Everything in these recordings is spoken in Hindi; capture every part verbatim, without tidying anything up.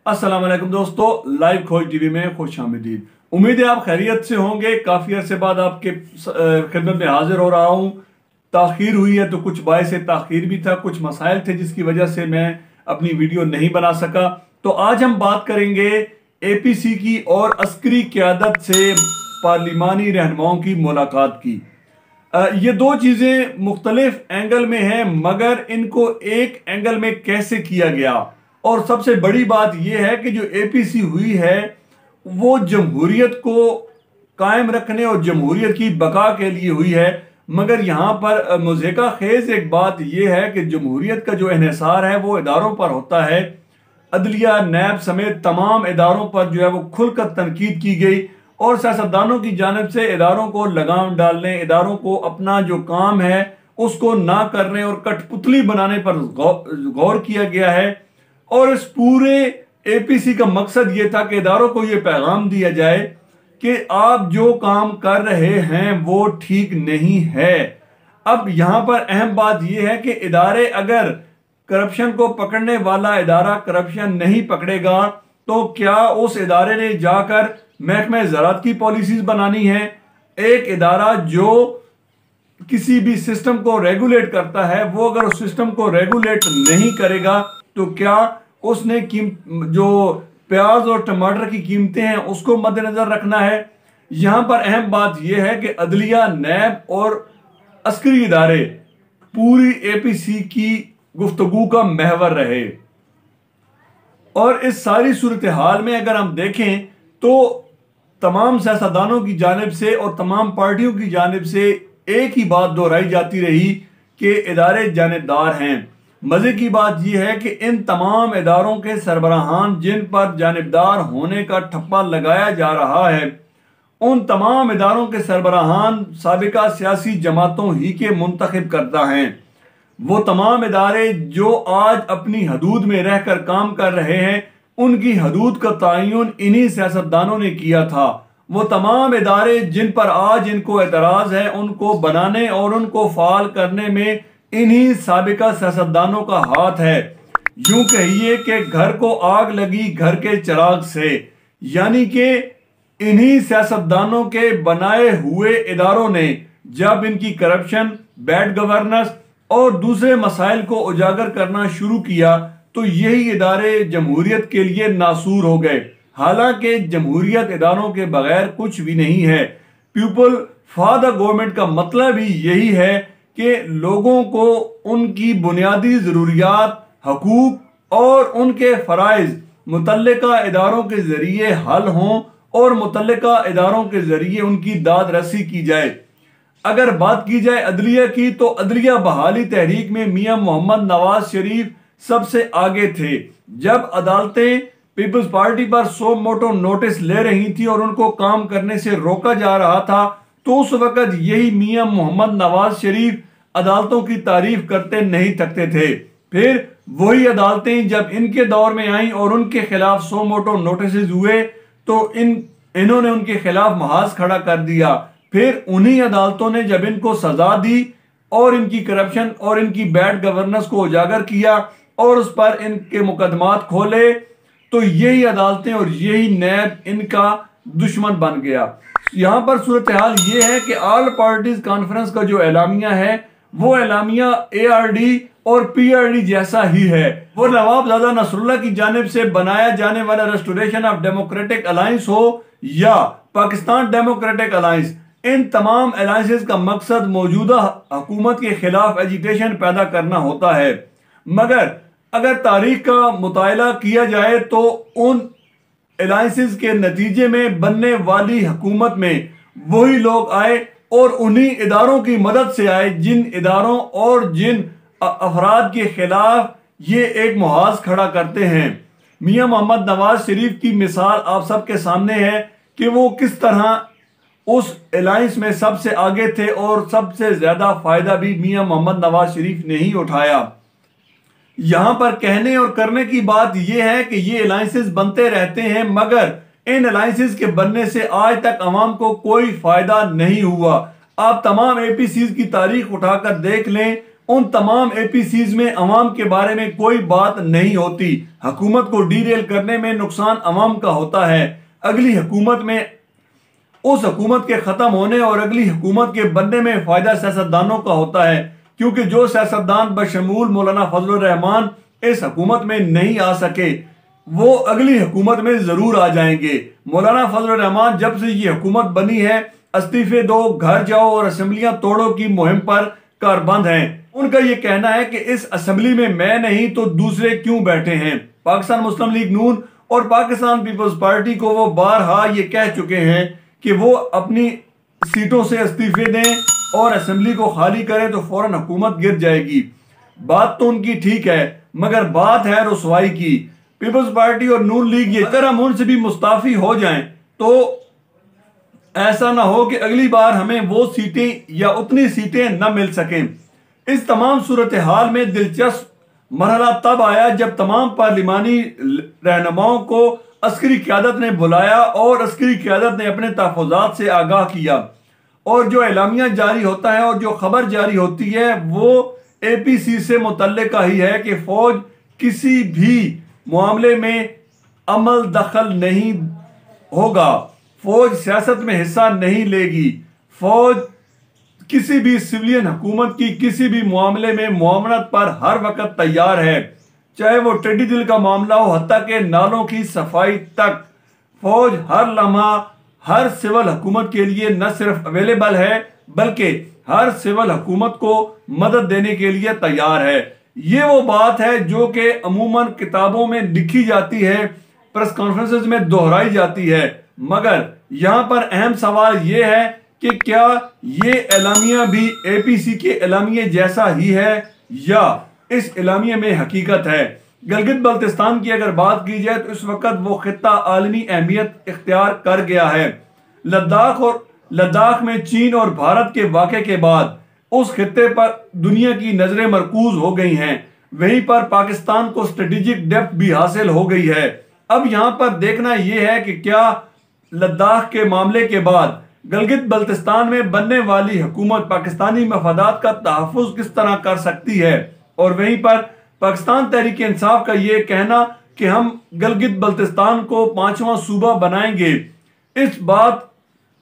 अस्सलाम वालेकुम दोस्तों, लाइव खोज टीवी में खुश आमदीद। उम्मीद है आप खैरियत से होंगे। काफ़ी अरसे बाद आपके खिदमत में हाजिर हो रहा हूँ। ताखीर हुई है तो कुछ बायस ताखीर भी था, कुछ मसाइल थे जिसकी वजह से मैं अपनी वीडियो नहीं बना सका। तो आज हम बात करेंगे ए पी सी की और अस्करी क़यादत से पार्लिमानी रहनुमाओं की मुलाकात की। ये दो चीज़ें मुख्तलिफ एंगल में हैं, मगर इनको एक एंगल में कैसे किया गया। और सबसे बड़ी बात यह है कि जो ए पी सी हुई है वो जमहूरियत को कायम रखने और जमहूरियत की बका के लिए हुई है। मगर यहाँ पर मुज़हिका खेज एक बात यह है कि जमहूरियत का जो इन्हिसार है वो इदारों पर होता है। अदलिया, नैब समेत तमाम इदारों पर जो है वो खुलकर तनकीद की गई और सियासतदानों की जानिब से इदारों को लगाम डालने, इदारों को अपना जो काम है उसको ना करने और कठपुतली बनाने पर गौर किया गया है। और इस पूरे ए पी सी का मकसद ये था कि इदारों को ये पैगाम दिया जाए कि आप जो काम कर रहे हैं वो ठीक नहीं है। अब यहाँ पर अहम बात यह है कि इदारे अगर करप्शन को पकड़ने वाला इदारा करप्शन नहीं पकड़ेगा तो क्या उस इदारे ने जाकर महकमे ज़राअत की पॉलिसीज बनानी है? एक इदारा जो किसी भी सिस्टम को रेगुलेट करता है वो अगर उस सिस्टम को रेगुलेट नहीं करेगा तो क्या उसने कीमत जो प्याज और टमाटर की कीमतें हैं उसको मद्देनजर रखना है? यहां पर अहम बात यह है कि अदलिया, नैब और अस्करी इदारे पूरी ए पी सी की गुफ्तगू का महवर रहे। और इस सारी सूरत हाल में अगर हम देखें तो तमाम सियासतदानों की जानिब से और तमाम पार्टियों की जानिब से एक ही बात दोहराई जाती रही कि इदारे जानिबदार हैं। मजे की बात यह है कि इन तमाम इदारों के सरबराहान जिन पर जानिबदार होने का ठप्पा लगाया जा रहा है, उन तमाम इदारों के सरबराहान साबिका सियासी जमातों ही के मुंतखब करता हैं। वो तमाम इदारे जो आज अपनी हदूद में रहकर काम कर रहे हैं, उनकी हदूद का तयन इन्हीं सियासतदानों ने किया था। वो तमाम इदारे जिन पर आज इनको एतराज़ है, उनको बनाने और उनको फाल करने में इन्हीं साबिका सियासतदानों का हाथ है। यूं कहिए कि घर को आग लगी घर के चिराग से, यानी कि इन्हीं सियासतदानों के बनाए हुए इदारों ने जब इनकी करप्शन, बैड गवर्नेंस और दूसरे मसाइल को उजागर करना शुरू किया तो यही इदारे जमहूरियत के लिए नासूर हो गए। हालांकि जमहूरियत इदारों के बगैर कुछ भी नहीं है। पीपल फॉर द गवर्नमेंट का मतलब ही यही है कि लोगों को उनकी बुनियादी ज़रूरियात, हकूक और उनके फ़राइज़ मुतल्लिका इदारों के ज़रिए हल हों और मुतल्लिका इदारों के ज़रिए उनकी दाद रसी की जाए। अगर बात की जाए अदलिया की तो अदलिया बहाली तहरीक में मियां मोहम्मद नवाज शरीफ सबसे आगे थे। जब अदालतें पीपल्स पार्टी पर सो मोटो नोटिस ले रही थी और उनको काम करने से रोका जा रहा था तो उस वक्त यही मियां मोहम्मद नवाज शरीफ अदालतों की तारीफ करते नहीं थकते थे। फिर वही अदालतें जब इनके दौर में आईं और उनके खिलाफ सो मोटो नोटिस हुए तो इन इन्होंने उनके खिलाफ महाज खड़ा कर दिया। फिर उन्हीं अदालतों ने जब इनको सजा दी और इनकी करप्शन और इनकी बैड गवर्नेंस को उजागर किया और उस पर इनके मुकदमात खोले तो यही अदालतें और यही नैब इनका दुश्मन बन गया। यहाँ पर सूरत हाल ये है कि ऑल पार्टीज कॉन्फ्रेंस का जो एलामिया है वो एलामिया ए आर डी और पी आर डी जैसा ही है। वो नवाबजादा नसरुल्लाह की जानिब से बनाया जाने वाला रेस्टोरेशन ऑफ डेमोक्रेटिक अलायंस हो या पाकिस्तान डेमोक्रेटिक अलायंस, इन तमाम अलायंसेस का मकसद मौजूदा हुकूमत के खिलाफ एजिटेशन पैदा करना होता है। मगर अगर तारीख का मुतायला किया जाए तो उन अलायंसेस के नतीजे में बनने वाली हुकूमत में वही लोग आए और उन्हीं इदारों की मदद से आए जिन इदारों और जिन अफराद के खिलाफ ये एक मुहाज खड़ा करते हैं। मियां मोहम्मद नवाज शरीफ की मिसाल आप सबके सामने है कि वो किस तरह उस अलायंस में सबसे आगे थे और सबसे ज्यादा फायदा भी मियां मोहम्मद नवाज शरीफ ने ही उठाया। यहां पर कहने और करने की बात यह है कि ये अलायंसेस बनते रहते हैं, मगर इन अलायंसेस के बनने से आज तक अवाम को कोई फायदा नहीं हुआ। आप तमाम ए पी सी की तारीख उठाकर देख लें उन तमाम ए पी सीज में अवाम के बारे में कोई बात नहीं होती। हुकूमत को डीरेल करने में नुकसान अवाम का होता है। अगली हुकूमत में उस हुकूमत के ख़त्म होने और अगली हुकूमत के बनने में फ़ायदा सियासतदानों का होता है, क्योंकि जो सियासतदान बशमूल मौलाना फजलुर रहमान इस हुकूमत में नहीं आ सके वो अगली हुकूमत में ज़रूर आ जाएंगे। मौलाना फजलुर रहमान जब से ये हुकूमत बनी है इस्तीफे दो, घर जाओ और असम्बलियाँ तोड़ो की मुहिम पर कारबंद हैं। उनका ये कहना है कि इस असम्बली में मैं नहीं तो दूसरे क्यों बैठे हैं। पाकिस्तान मुस्लिम लीग नून और पाकिस्तान पीपल्स पार्टी को वो बारहा ये कह चुके हैं कि वो अपनी सीटों से इस्तीफे दें और असम्बली को खाली करें तो फौरन हुकूमत गिर जाएगी। बात तो उनकी ठीक है, मगर बात है रुसवाई की। पीपल्स पार्टी और नून लीग ये अगर हम उनसे भी मुस्ताफी हो जाएं तो ऐसा ना हो कि अगली बार हमें वो सीटें या उतनी सीटें न मिल सकें। इस तमाम सूरत हाल में दिलचस्प मरहला तब आया जब तमाम पार्लिमानी रहनुमाओं को अस्करी क़यादत ने बुलाया और अस्करी क़यादत ने अपने तहफ़्फ़ुज़ात से आगाह किया और जो एलामिया जारी होता है और जो खबर जारी होती है वो ए पी सी से मुतल्लिका ही है कि फ़ौज किसी भी मामले में अमल दखल नहीं होगा, फ़ौज सियासत में हिस्सा नहीं लेगी, फ़ौज किसी भी सिविलियन हुकूमत की किसी भी मामले में मुआवनत पर हर वक्त तैयार है, चाहे वो टेढ़ी दिल का मामला हो हत्ता के नालों की सफाई तक। फौज हर लम्हा हर सिविल हुकूमत के लिए न सिर्फ अवेलेबल है बल्कि हर सिविल हुकूमत को मदद देने के लिए तैयार है। ये वो बात है जो कि अमूमन किताबों में लिखी जाती है, प्रेस कॉन्फ्रेंसेस में दोहराई जाती है, मगर यहाँ पर अहम सवाल ये है कि क्या ये एलामिया भी ए पी सी के एलामिया जैसा ही है या इस एलामिया में हकीकत है। गिलगित बल्तिस्तान की अगर बात की जाए तो इस वक्त वो खित्ता आलमी अहमियत इख्तियार कर गया है। लद्दाख और लद्दाख में चीन और भारत के वाक़े के बाद उस खित्ते पर दुनिया की नजरें मरकूज हो गई हैं। वहीं पर पाकिस्तान को स्ट्रेटेजिक डेप्थ भी हासिल हो गई है। अब यहाँ पर देखना यह है कि क्या लद्दाख के मामले के बाद गिलगित बल्तिस्तान में बनने वाली हुकूमत पाकिस्तानी मफादात का तहफ़्फ़ुज़ किस तरह कर सकती है। और वहीं पर पाकिस्तान तहरीक इंसाफ का ये कहना कि हम गिलगित बल्तिस्तान को पांचवा सूबा बनाएंगे, इस बात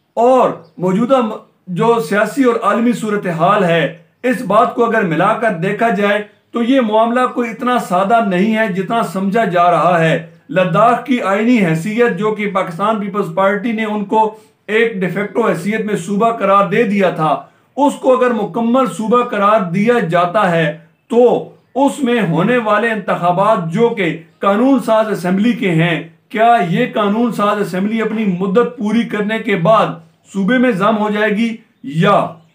और मौजूदा जो सियासी और आलमी सूरत हाल है इस बात को अगर मिलाकर देखा जाए तो ये मामला कोई इतना सादा नहीं है जितना समझा जा रहा है। लद्दाख की आईनी हैसियत जो कि पाकिस्तान पीपल्स पार्टी ने उनको एक डिफेक्टो हैसियत में सूबा करार दे दिया था, उसको अगर मुकम्मल सूबा करार दिया जाता है तो उसमें होने वाले इंतखाबात जो कि कानून साज असेंबली के हैं, क्या ये कानून साज असेंबली अपनी मुद्दत पूरी करने के बाद सूबे में जम हो जाएगी या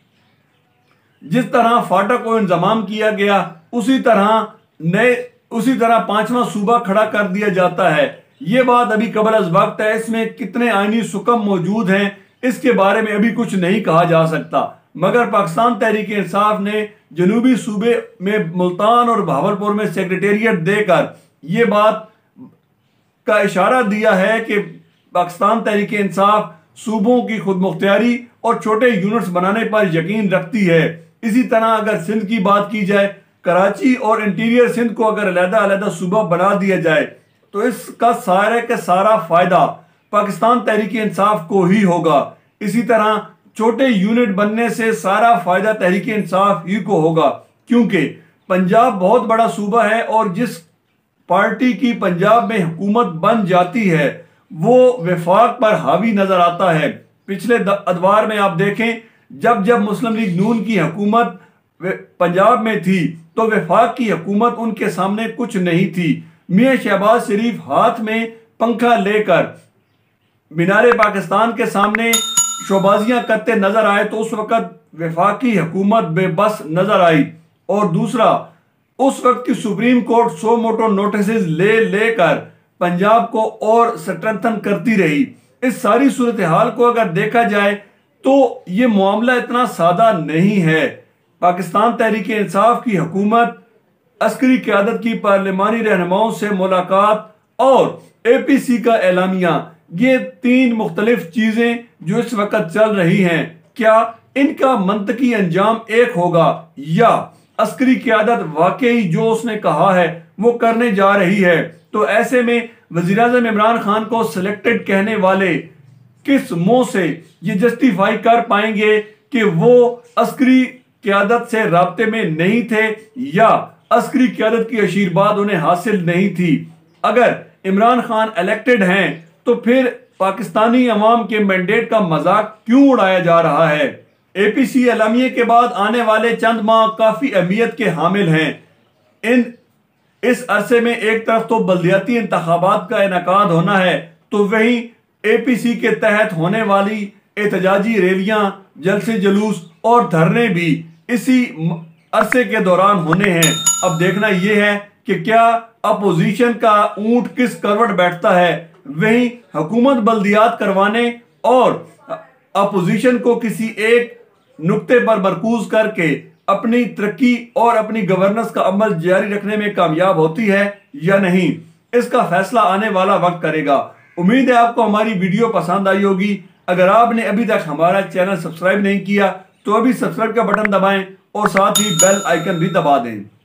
जिस तरह फाटक को इंतजाम किया गया उसी तरह नए उसी तरह पांचवा सूबा खड़ा कर दिया जाता है। ये बात अभी कबल अज वक्त है। इसमें कितने आईनी सुकम मौजूद हैं इसके बारे में अभी कुछ नहीं कहा जा सकता, मगर पाकिस्तान तहरीक इंसाफ ने जनूबी सूबे में मुल्तान और बहावलपुर में सेक्रेटेरिएट देकर ये बात का इशारा दिया है कि पाकिस्तान तहरीक इंसाफ सूबों की खुद मुख्तियारी और छोटे यूनिट्स बनाने पर यकीन रखती है। इसी तरह अगर सिंध की बात की जाए, कराची और इंटीरियर सिंध को अगर अलहदा अलहदा सूबा बना दिया जाए तो इसका सारे का सारा फायदा पाकिस्तान तहरीक इंसाफ को ही होगा। इसी तरह छोटे यूनिट बनने से सारा फायदा तहरीक इंसाफ ही को होगा, क्योंकि पंजाब बहुत बड़ा सूबा है और जिस पार्टी की पंजाब में हुकूमत बन जाती है वो वफाक पर हावी नजर आता है। पिछले अदवार में आप देखें जब जब मुस्लिम लीग नून की हुकूमत पंजाब में थी तो वफाक की हुकूमत उनके सामने कुछ नहीं थी। मियां शहबाज शरीफ हाथ में पंखा लेकर मीनारे पाकिस्तान के सामने शोबाजियां करते नजर आए तो उस वक्त वफाकी हुकूमत बेबस नजर आई। और दूसरा, उस वक्त की supreme court suo motu notice ले लेकर पंजाब को और स्ट्रेंथन करती रही। इस सारी सूरत हाल को अगर देखा जाए तो ये मामला इतना सादा नहीं है। पाकिस्तान तहरीक इंसाफ की हुकूमत, अस्करी क़यादत की पार्लिमानी रहनुमाओं से मुलाकात और ए पी सी का एलामिया, ये तीन मुख्तलिफ चीजें जो इस वक्त चल रही हैं, क्या इनका मंतकी अंजाम एक होगा या अस्करी क़यादत वाकई जो उसने कहा है वो करने जा रही है, तो ऐसे में वज़ीर-ए-आज़म इमरान खान को सिलेक्टेड कहने वाले किस मुंह से ये जस्टिफाई कर पाएंगे कि वो अस्करी क़यादत से राब्ते में नहीं थे या अस्करी क़यादत की आशीर्वाद उन्हें हासिल नहीं थी। अगर इमरान खान इलेक्टेड हैं तो फिर पाकिस्तानी अवाम के मैंडेट का मजाक क्यों उड़ाया जा रहा है? ए पी सी एलामिये के बाद आने वाले चंद माह काफी अहमियत के हामिल हैं। इन इस अरसे में एक तरफ तो बल्दियाती इंतखाबात का इनेकाद होना है, तो वहीं ए पी सी के तहत होने वाली एहतजाजी रैलियां, जलसे जुलूस और धरने भी इसी अरसे के दौरान होने हैं। अब देखना यह है कि क्या अपोजिशन का ऊंट किस करवट बैठता है। वहीं हुकूमत बल्दियात करवाने और अपोजिशन को किसी एक नुक्ते पर मरकूज करके अपनी तरक्की और अपनी गवर्नेंस का अमल जारी रखने में कामयाब होती है या नहीं, इसका फैसला आने वाला वक्त करेगा। उम्मीद है आपको हमारी वीडियो पसंद आई होगी। अगर आपने अभी तक हमारा चैनल सब्सक्राइब नहीं किया तो अभी सब्सक्राइब का बटन दबाएं और साथ ही बेल आइकन भी दबा दें।